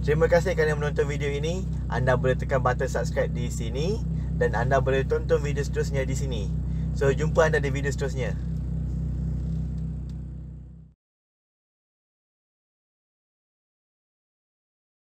Terima kasih kerana menonton video ini. Anda boleh tekan button subscribe di sini dan anda boleh tonton video seterusnya di sini. So, jumpa anda di video seterusnya.